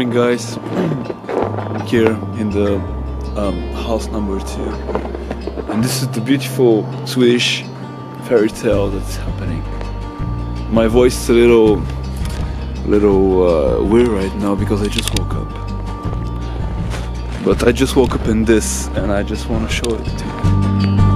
morning, guys. Here in the house number 2, and this is the beautiful Swedish fairy tale that's happening. My voice is a little weird right now because I just woke up. But I just woke up in this, and I just want to show it to you.